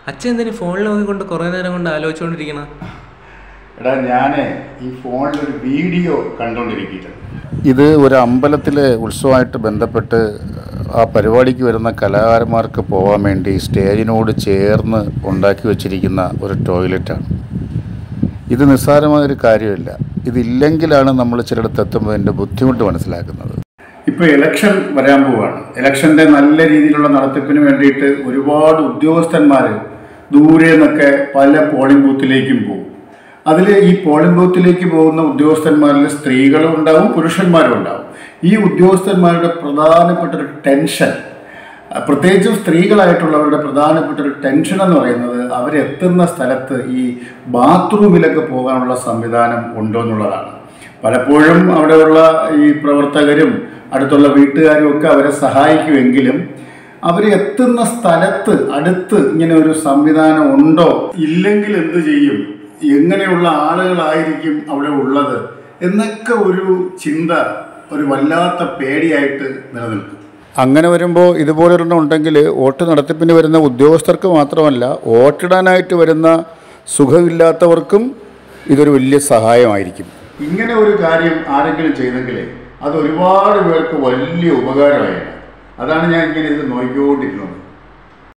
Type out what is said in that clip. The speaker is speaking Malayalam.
അച്ഛൻ എന്തിനു ഫോണിൽ നോക്കിക്കൊണ്ട് കുറേ നേരം കൊണ്ട് ആലോചിച്ചുകൊണ്ടിരിക്കണം? എടാ, ഞാൻ ഈ ഫോണിലൊരു വീഡിയോ കണ്ടുകൊണ്ടിരിക്കുകയാണ്. ഇത് ഒരു അമ്പലത്തിലെ ഉത്സവമായിട്ട് ബന്ധപ്പെട്ട് ആ പരിപാടിക്ക് വരുന്ന കലാകാരന്മാർക്ക് പോകാൻ വേണ്ടി സ്റ്റേജിനോട് ചേർന്ന് ഉണ്ടാക്കി വച്ചിരിക്കുന്ന ഒരു ടോയ്ലറ്റാണ്. ഇത് നിസ്സാരമായൊരു കാര്യമില്ല. ഇതില്ലെങ്കിലാണ് നമ്മൾ ചിലയിടത്ത് എത്തുമ്പോൾ അതിൻ്റെ ബുദ്ധിമുട്ട് മനസ്സിലാക്കുന്നത്. ഇപ്പോൾ ഇലക്ഷൻ വരാൻ പോവുകയാണ്. ഇലക്ഷൻ്റെ നല്ല രീതിയിലുള്ള നടത്തിപ്പിന് വേണ്ടിയിട്ട് ഒരുപാട് ഉദ്യോഗസ്ഥന്മാർ ദൂരെ നിന്നൊക്കെ പല പോളിംഗ് ബൂത്തിലേക്കും പോകും. അതിൽ ഈ പോളിംഗ് ബൂത്തിലേക്ക് പോകുന്ന ഉദ്യോഗസ്ഥന്മാരിൽ സ്ത്രീകളും ഉണ്ടാവും, പുരുഷന്മാരും ഉണ്ടാവും. ഈ ഉദ്യോഗസ്ഥന്മാരുടെ പ്രധാനപ്പെട്ടൊരു ടെൻഷൻ, പ്രത്യേകിച്ചും സ്ത്രീകളായിട്ടുള്ളവരുടെ പ്രധാനപ്പെട്ടൊരു ടെൻഷൻ എന്ന് പറയുന്നത് അവരെത്തുന്ന സ്ഥലത്ത് ഈ ബാത്റൂമിലൊക്കെ പോകാനുള്ള സംവിധാനം ഉണ്ടോ എന്നുള്ളതാണ്. പലപ്പോഴും അവിടെയുള്ള ഈ പ്രവർത്തകരും അടുത്തുള്ള വീട്ടുകാരും ഒക്കെ അവരെ സഹായിക്കുമെങ്കിലും അവർ എത്തുന്ന സ്ഥലത്ത് അടുത്ത് ഇങ്ങനെ ഒരു സംവിധാനം ഉണ്ടോ, ഇല്ലെങ്കിൽ എന്ത് ചെയ്യും, എങ്ങനെയുള്ള ആളുകളായിരിക്കും അവിടെ ഉള്ളത് എന്നൊക്കെ ഒരു ചിന്ത, ഒരു വല്ലാത്ത പേടിയായിട്ട് നിലനിൽക്കും. അങ്ങനെ വരുമ്പോൾ ഇതുപോലൊരെണ്ണം ഉണ്ടെങ്കിൽ വോട്ട് നടത്തിപ്പിന് വരുന്ന ഉദ്യോഗസ്ഥർക്ക് മാത്രമല്ല, വോട്ടിടാനായിട്ട് വരുന്ന സുഖമില്ലാത്തവർക്കും ഇതൊരു വലിയ സഹായമായിരിക്കും. ഇങ്ങനെ ഒരു കാര്യം ആരെങ്കിലും ചെയ്തെങ്കിൽ അത് ഒരുപാട് പേർക്ക് വലിയ ഉപകാരമായിരുന്നു. അതാണ് ഞാൻ ഇങ്ങനെ ഇത് നോക്കിക്കൊണ്ടിരുന്നത്.